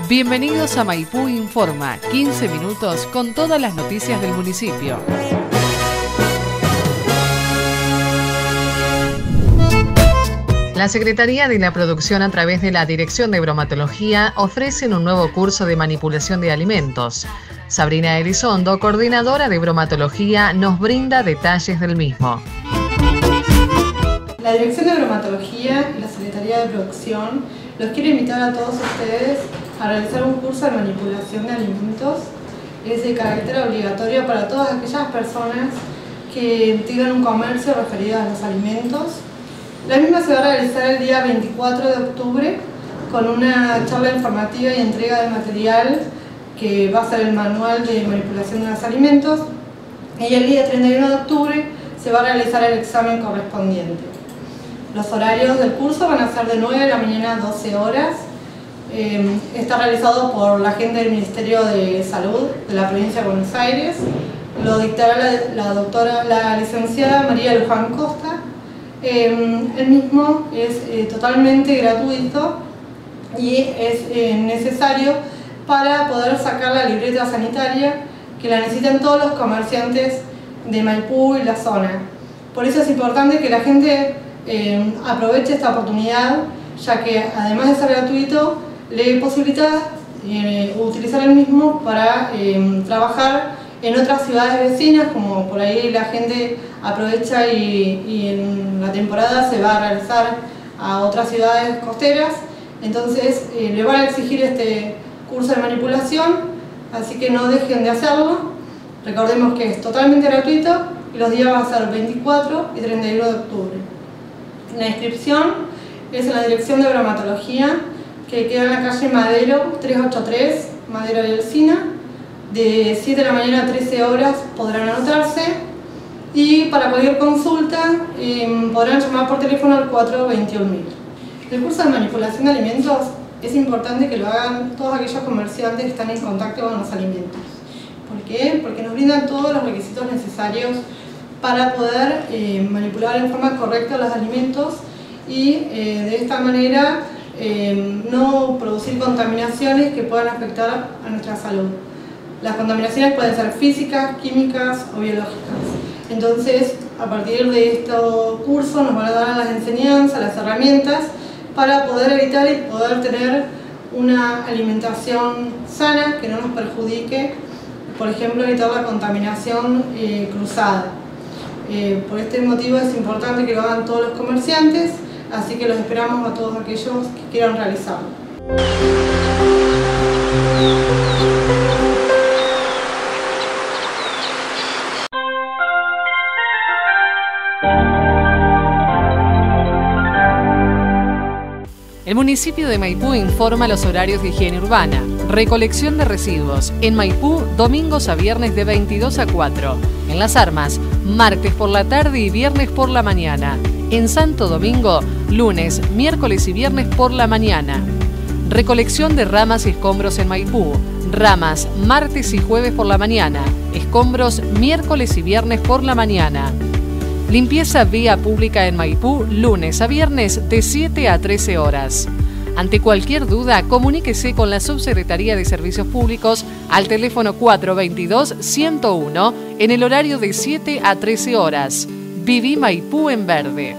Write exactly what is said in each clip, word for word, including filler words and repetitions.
Bienvenidos a Maipú Informa, quince minutos con todas las noticias del municipio. La Secretaría de la Producción, a través de la Dirección de Bromatología, ofrecen un nuevo curso de manipulación de alimentos. Sabrina Elizondo, coordinadora de bromatología, nos brinda detalles del mismo. La Dirección de Bromatología y la Secretaría de Producción los quiere invitar a todos ustedes a realizar un curso de manipulación de alimentos. Es de carácter obligatorio para todas aquellas personas que tengan un comercio referido a los alimentos. La misma se va a realizar el día veinticuatro de octubre con una charla informativa y entrega de material que va a ser el manual de manipulación de los alimentos, y el día treinta y uno de octubre se va a realizar el examen correspondiente. Los horarios del curso van a ser de nueve de la mañana a doce horas. Eh, está realizado por la gente del Ministerio de Salud de la provincia de Buenos Aires. Lo dictará la, la doctora, la licenciada María Luján Costa. Eh, el mismo es eh, totalmente gratuito y es eh, necesario para poder sacar la libreta sanitaria que la necesitan todos los comerciantes de Maipú y la zona. Por eso es importante que la gente eh, aproveche esta oportunidad, ya que además de ser gratuito, le posibilita eh, utilizar el mismo para eh, trabajar en otras ciudades vecinas, como por ahí la gente aprovecha y, y en la temporada se va a realizar a otras ciudades costeras. Entonces eh, le van a exigir este curso de manipulación, así que no dejen de hacerlo. Recordemos que es totalmente gratuito y los días van a ser veinticuatro y treinta y uno de octubre. La inscripción es en la Dirección de Bromatología, que queda en la calle Madero trescientos ochenta y tres, Madero y Alsina. De siete de la mañana a trece horas podrán anotarse, y para cualquier consulta eh, podrán llamar por teléfono al cuatro veintiuno mil. El curso de manipulación de alimentos es importante que lo hagan todos aquellos comerciantes que están en contacto con los alimentos. ¿Por qué? Porque nos brindan todos los requisitos necesarios para poder eh, manipular en forma correcta los alimentos y eh, de esta manera eh, no producir contaminaciones que puedan afectar a nuestra salud. Las contaminaciones pueden ser físicas, químicas o biológicas. Entonces, a partir de estos cursos nos van a dar las enseñanzas, las herramientas para poder evitar y poder tener una alimentación sana que no nos perjudique, por ejemplo, evitar la contaminación eh, cruzada. Eh, por este motivo es importante que lo hagan todos los comerciantes, así que los esperamos a todos aquellos que quieran realizarlo. El municipio de Maipú informa los horarios de higiene urbana. Recolección de residuos en Maipú, domingos a viernes de veintidós a cuatro. En Las Armas, martes por la tarde y viernes por la mañana. En Santo Domingo, lunes, miércoles y viernes por la mañana. Recolección de ramas y escombros en Maipú. Ramas, martes y jueves por la mañana. Escombros, miércoles y viernes por la mañana. Limpieza vía pública en Maipú, lunes a viernes de siete a trece horas. Ante cualquier duda, comuníquese con la Subsecretaría de Servicios Públicos al teléfono cuatro veintidós, ciento uno en el horario de siete a trece horas. Viví Maipú en verde.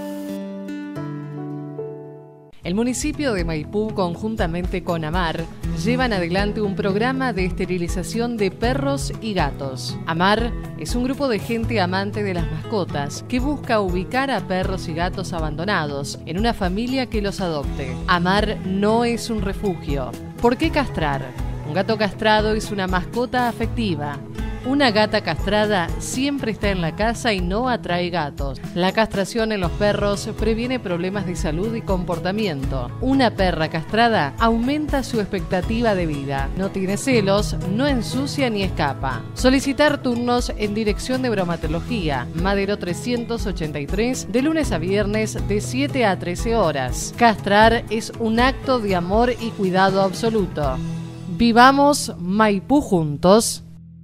El municipio de Maipú, conjuntamente con AMAR, llevan adelante un programa de esterilización de perros y gatos. AMAR es un grupo de gente amante de las mascotas que busca ubicar a perros y gatos abandonados en una familia que los adopte. AMAR no es un refugio. ¿Por qué castrar? Un gato castrado es una mascota afectiva. Una gata castrada siempre está en la casa y no atrae gatos. La castración en los perros previene problemas de salud y comportamiento. Una perra castrada aumenta su expectativa de vida. No tiene celos, no ensucia ni escapa. Solicitar turnos en Dirección de Bromatología, Madero trescientos ochenta y tres, de lunes a viernes de siete a trece horas. Castrar es un acto de amor y cuidado absoluto. Vivamos Maipú juntos.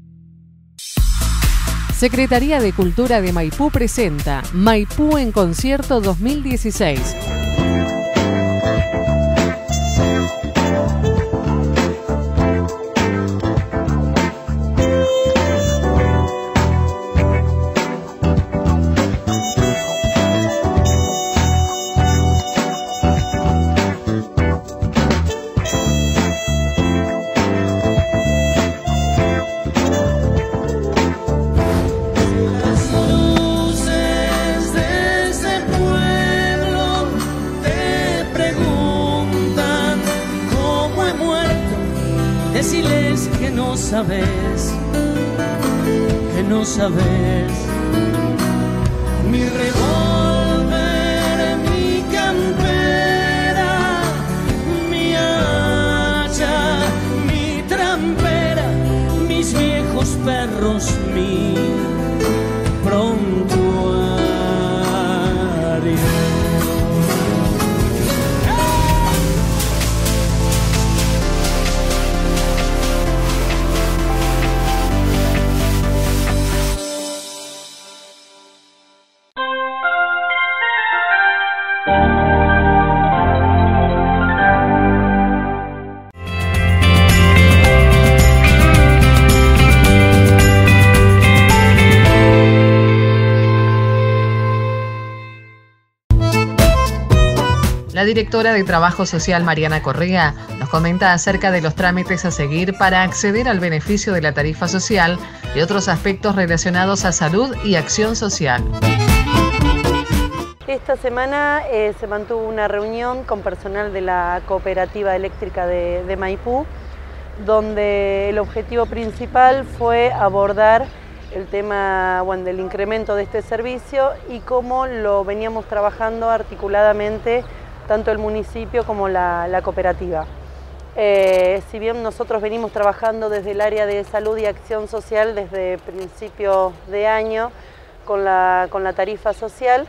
Secretaría de Cultura de Maipú presenta Maipú en Concierto dos mil dieciséis. deciles que no sabes, que no sabes. Mi revólver, mi campera, mi hacha, mi trampera, mis viejos perros, mi prontuario. La directora de Trabajo Social, Mariana Correa, nos comenta acerca de los trámites a seguir para acceder al beneficio de la tarifa social y otros aspectos relacionados a salud y acción social. Esta semana eh, se mantuvo una reunión con personal de la Cooperativa Eléctrica de, de Maipú, donde el objetivo principal fue abordar el tema bueno, del incremento de este servicio y cómo lo veníamos trabajando articuladamente tanto el municipio como la, la cooperativa. Eh, si bien nosotros venimos trabajando desde el área de salud y acción social desde principios de año con la, con la tarifa social,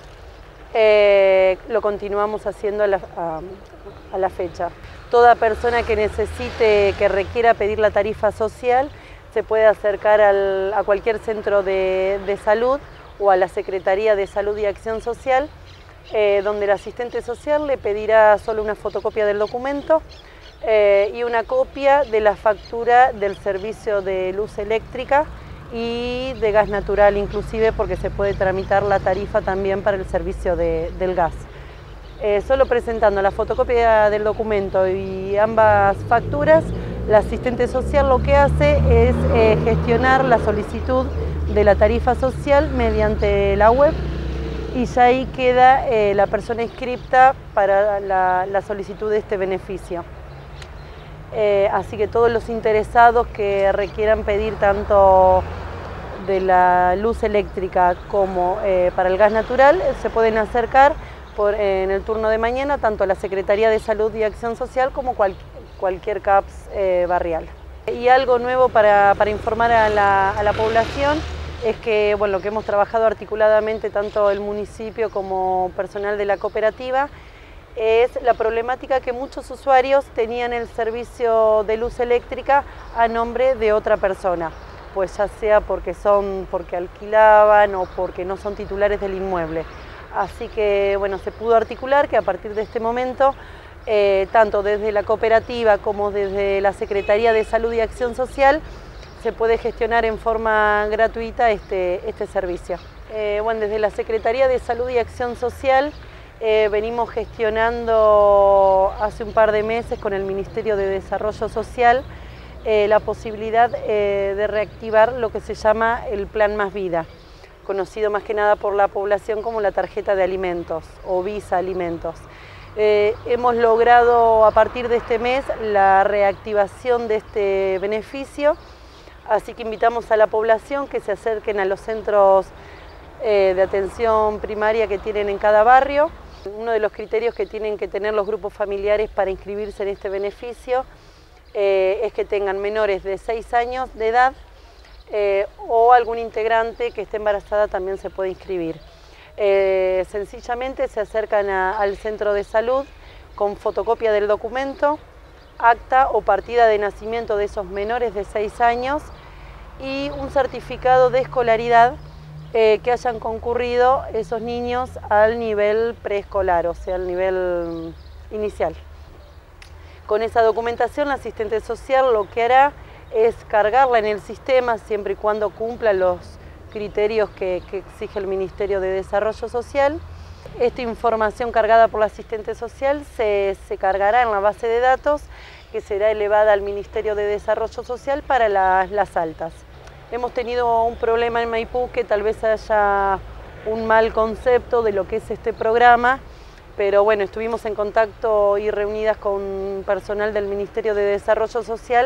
eh, lo continuamos haciendo a la, a, a la fecha. Toda persona que necesite, que requiera pedir la tarifa social, se puede acercar al, a cualquier centro de, de salud o a la Secretaría de Salud y Acción Social, Eh, donde el asistente social le pedirá solo una fotocopia del documento eh, y una copia de la factura del servicio de luz eléctrica y de gas natural inclusive, porque se puede tramitar la tarifa también para el servicio de, del gas. Eh, solo presentando la fotocopia del documento y ambas facturas, el asistente social lo que hace es eh, gestionar la solicitud de la tarifa social mediante la web, y ya ahí queda eh, la persona inscripta para la, la solicitud de este beneficio. Eh, así que todos los interesados que requieran pedir tanto de la luz eléctrica como eh, para el gas natural se pueden acercar por, eh, en el turno de mañana tanto a la Secretaría de Salud y Acción Social como cual, cualquier C A P S eh, barrial. Y algo nuevo para, para informar a la, a la población es que bueno, lo que hemos trabajado articuladamente tanto el municipio como personal de la cooperativa es la problemática que muchos usuarios tenían el servicio de luz eléctrica a nombre de otra persona, pues ya sea porque, son, porque alquilaban o porque no son titulares del inmueble. Así que bueno, se pudo articular que a partir de este momento, eh, tanto desde la cooperativa como desde la Secretaría de Salud y Acción Social, se puede gestionar en forma gratuita este, este servicio. Eh, bueno, desde la Secretaría de Salud y Acción Social eh, venimos gestionando hace un par de meses con el Ministerio de Desarrollo Social eh, la posibilidad eh, de reactivar lo que se llama el Plan Más Vida, conocido más que nada por la población como la tarjeta de alimentos o Visa Alimentos. Eh, hemos logrado a partir de este mes la reactivación de este beneficio. Así que invitamos a la población que se acerquen a los centros eh, de atención primaria que tienen en cada barrio. Uno de los criterios que tienen que tener los grupos familiares para inscribirse en este beneficio eh, es que tengan menores de seis años de edad eh, o algún integrante que esté embarazada también se puede inscribir. Eh, sencillamente se acercan a, al centro de salud con fotocopia del documento, acta o partida de nacimiento de esos menores de seis años y un certificado de escolaridad eh, que hayan concurrido esos niños al nivel preescolar, o sea, al nivel inicial. Con esa documentación, la asistente social lo que hará es cargarla en el sistema siempre y cuando cumpla los criterios que, que exige el Ministerio de Desarrollo Social. Esta información cargada por la asistente social se, se cargará en la base de datos que será elevada al Ministerio de Desarrollo Social para las, las altas. Hemos tenido un problema en Maipú que tal vez haya un mal concepto de lo que es este programa, pero bueno, estuvimos en contacto y reunidas con personal del Ministerio de Desarrollo Social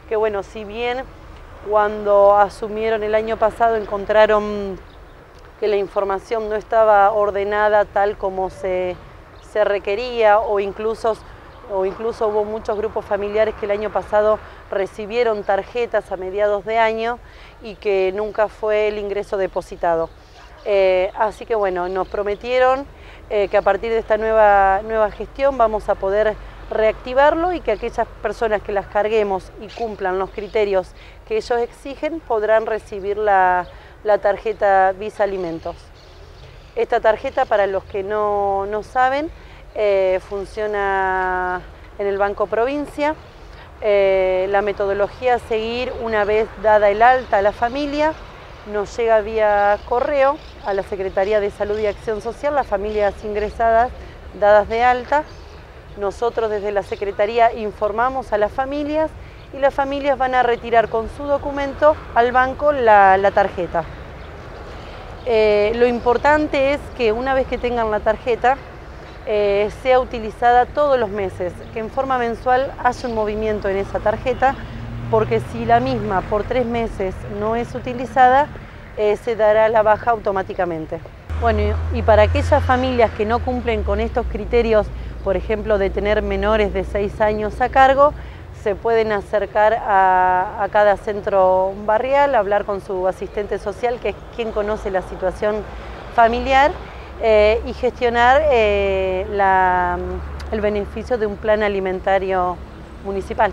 que bueno, si bien cuando asumieron el año pasado encontraron que la información no estaba ordenada tal como se, se requería, o incluso, o incluso hubo muchos grupos familiares que el año pasado recibieron tarjetas a mediados de año y que nunca fue el ingreso depositado. Eh, así que bueno, nos prometieron eh, que a partir de esta nueva, nueva gestión vamos a poder reactivarlo y que aquellas personas que las carguemos y cumplan los criterios que ellos exigen podrán recibir la, la tarjeta Visa Alimentos. Esta tarjeta, para los que no, no saben, eh, funciona en el Banco Provincia. Eh, la metodología a seguir, una vez dada el alta a la familia, nos llega vía correo a la Secretaría de Salud y Acción Social, las familias ingresadas, dadas de alta. Nosotros desde la Secretaría informamos a las familias y las familias van a retirar con su documento al banco la, la tarjeta. Eh, lo importante es que una vez que tengan la tarjeta, eh, sea utilizada todos los meses, que en forma mensual haya un movimiento en esa tarjeta, porque si la misma por tres meses no es utilizada, eh, se dará la baja automáticamente. Bueno, y para aquellas familias que no cumplen con estos criterios, por ejemplo, de tener menores de seis años a cargo, se pueden acercar a, a cada centro barrial, hablar con su asistente social, que es quien conoce la situación familiar, eh, y gestionar eh, la, el beneficio de un plan alimentario municipal.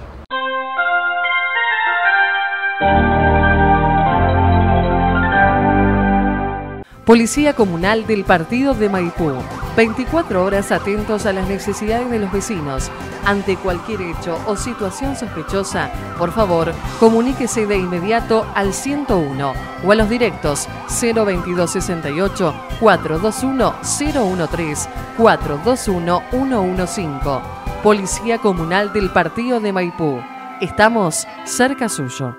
Policía Comunal del Partido de Maipú. veinticuatro horas atentos a las necesidades de los vecinos. Ante cualquier hecho o situación sospechosa, por favor, comuníquese de inmediato al ciento uno o a los directos cero veintidós sesenta y ocho, cuatrocientos veintiuno, cero trece, cuatrocientos veintiuno, ciento quince. Policía Comunal del Partido de Maipú. Estamos cerca suyo.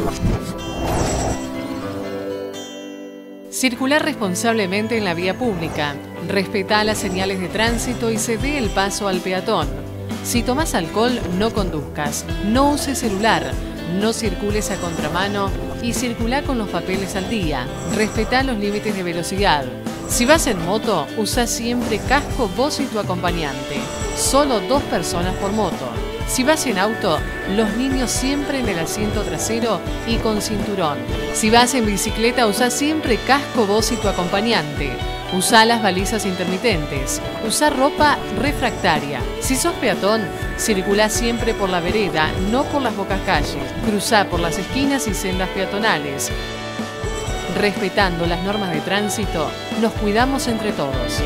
Circular responsablemente en la vía pública. Respetá las señales de tránsito y cede el paso al peatón. Si tomás alcohol, no conduzcas. No uses celular. No circules a contramano y circulá con los papeles al día. Respetá los límites de velocidad. Si vas en moto, usa siempre casco vos y tu acompañante. Solo dos personas por moto. Si vas en auto, los niños siempre en el asiento trasero y con cinturón. Si vas en bicicleta, usa siempre casco vos y tu acompañante. Usa las balizas intermitentes. Usa ropa refractaria. Si sos peatón, circulá siempre por la vereda, no por las bocas calles. Cruzá por las esquinas y sendas peatonales. Respetando las normas de tránsito, nos cuidamos entre todos.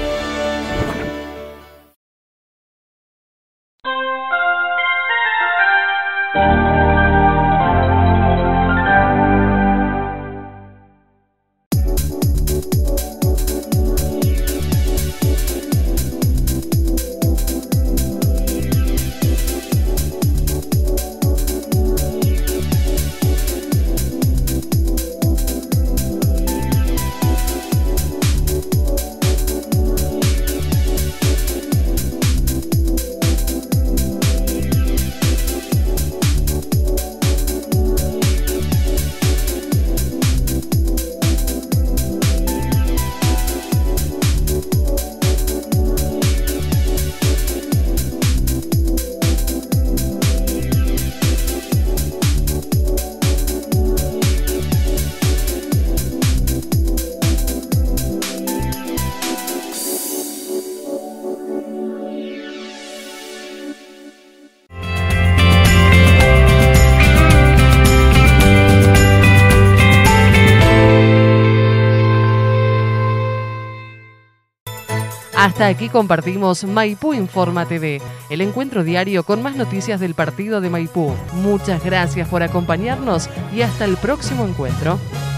Hasta aquí compartimos Maipú Informa T V, el encuentro diario con más noticias del partido de Maipú. Muchas gracias por acompañarnos y hasta el próximo encuentro.